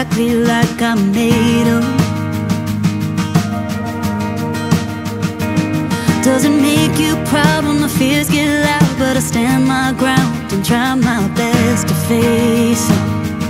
exactly like I'm made of. Doesn't make you proud when my fears get loud, but I stand my ground and try my best to face them.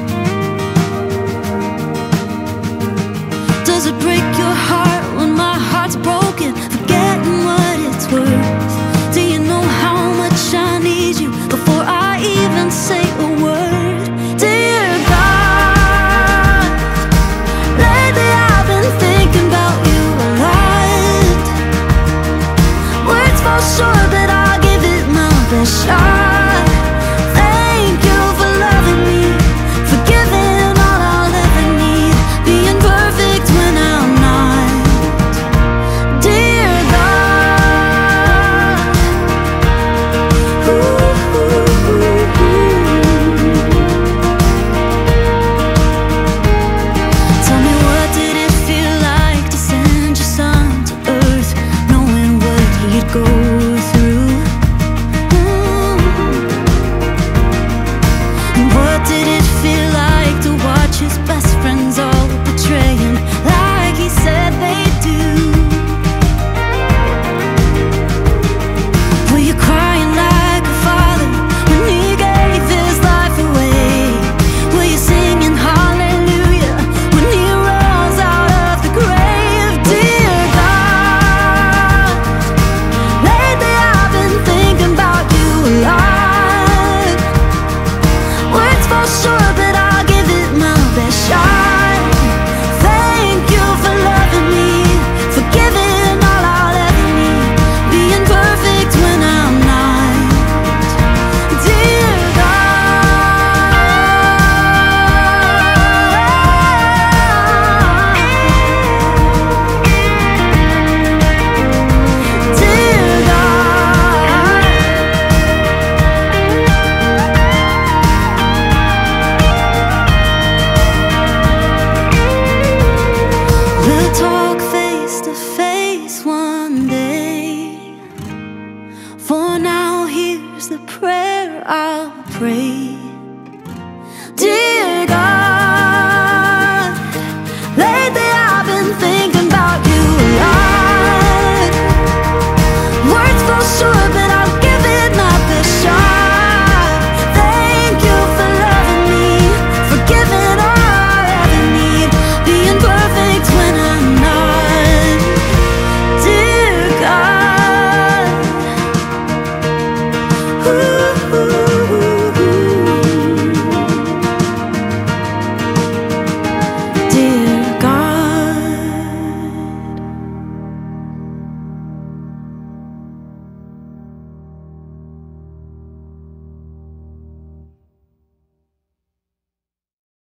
Does it break your heart when my heart's broken, forgetting what it's worth? Do you know how much I need you before I even say a word? Dear God, lately I've been thinking about you a lot. Words fall short, but I'll give it my best shot. Thank you for loving me, for giving all I'll ever need, being perfect when I'm not. Dear God, tell me, what did it feel like to send your son to earth, knowing what he'd go through? And what did it feel like to watch his best friends all betray him like he said they do? Were you crying like a father when he gave his life away? Were you singing hallelujah when he rose out of the grave? Dear God, lately I've been thinking about you a lot. Words fall short, but